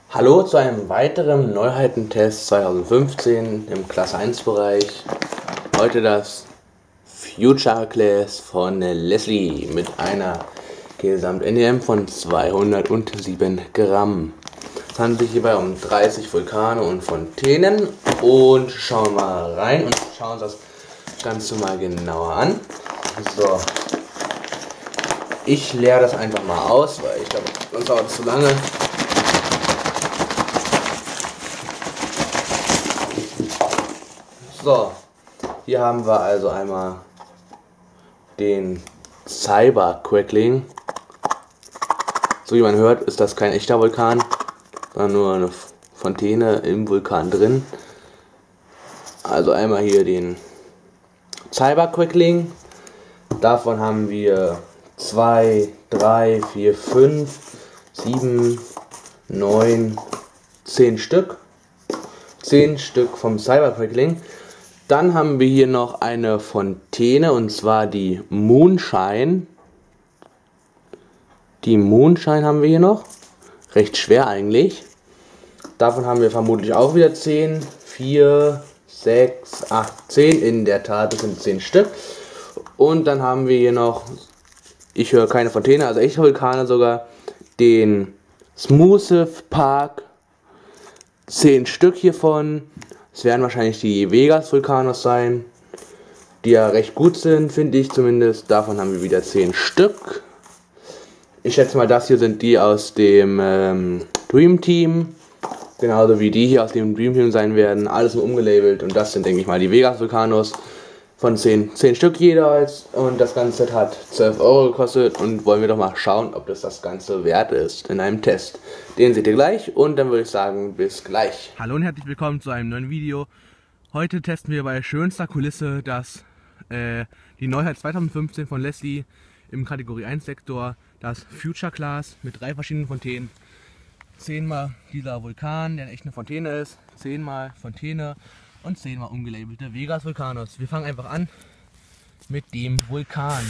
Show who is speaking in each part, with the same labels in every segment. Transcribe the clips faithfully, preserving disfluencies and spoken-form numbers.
Speaker 1: Hallo zu einem weiteren Neuheitentest zweitausendfünfzehn im Klasse eins Bereich. Heute das Future Class von Leslie mit einer Gesamt-N D M von zweihundertsieben Gramm. Es handelt sich hierbei um dreißig Vulkane und Fontänen und schauen wir mal rein und schauen uns das Ganze mal genauer an. So, ich leere das einfach mal aus, weil ich glaube, sonst dauert es zu lange. So, hier haben wir also einmal den Cyber Crackling. So wie man hört, ist das kein echter Vulkan, sondern nur eine Fontäne im Vulkan drin. Also einmal hier den Cyber Crackling. Davon haben wir zwei, drei, vier, fünf, sieben, neun, zehn Stück. zehn Stück vom Cyber Crackling. Dann haben wir hier noch eine Fontäne, und zwar die Moonshine. Die Moonshine haben wir hier noch. Recht schwer eigentlich. Davon haben wir vermutlich auch wieder zehn. vier, sechs, acht, zehn. In der Tat, das sind zehn Stück. Und dann haben wir hier noch, ich höre keine Fontäne, also echte Vulkane sogar, den Smoothie Park. zehn Stück hiervon. Es werden wahrscheinlich die Vegas Vulkanos sein, die ja recht gut sind, finde ich zumindest. Davon haben wir wieder zehn Stück. Ich schätze mal, das hier sind die aus dem ähm, Dream Team. Genauso wie die hier aus dem Dream Team sein werden. Alles nur umgelabelt. Und das sind, denke ich mal, die Vegas Vulkanos. Von zehn, zehn Stück jeweils. Und das ganze Set hat zwölf Euro gekostet. Und wollen wir doch mal schauen, ob das das Ganze wert ist in einem Test. Den seht ihr gleich. Und dann würde ich sagen, bis gleich.
Speaker 2: Hallo und herzlich willkommen zu einem neuen Video. Heute testen wir bei schönster Kulisse das, äh, die Neuheit zweitausendfünfzehn von Leslie im Kategorie eins Sektor. Das Future Class mit drei verschiedenen Fontänen. zehnmal dieser Vulkan, der echt eine Fontäne ist. zehnmal Fontäne. Und zehnmal umgelabelte Vegas Vulkanos. Wir fangen einfach an mit dem Vulkan.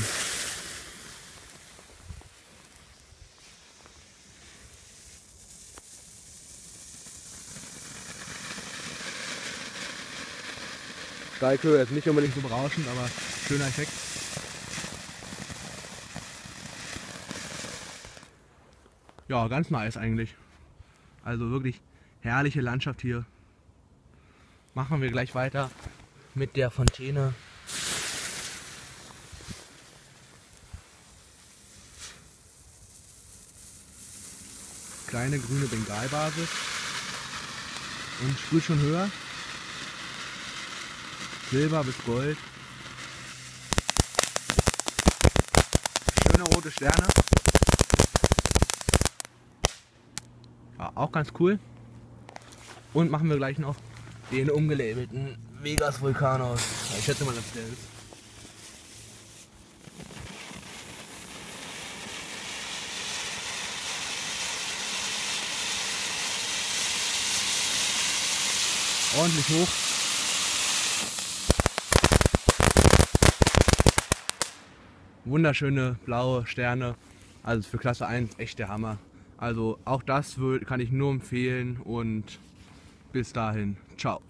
Speaker 2: Steighöhe ist nicht unbedingt so berauschend, aber schöner Effekt. Ja, ganz nice eigentlich. Also wirklich herrliche Landschaft hier. Machen wir gleich weiter mit der Fontäne. Kleine grüne Bengalbasis und sprüht schon höher. Silber bis Gold. Schöne rote Sterne. Ja, auch ganz cool. Und machen wir gleich noch den umgelabelten Vegas Vulkanos. Ich schätze mal, dass der ist. Ordentlich hoch. Wunderschöne blaue Sterne. Also für Klasse eins echt der Hammer. Also auch das kann ich nur empfehlen und bis dahin, ciao.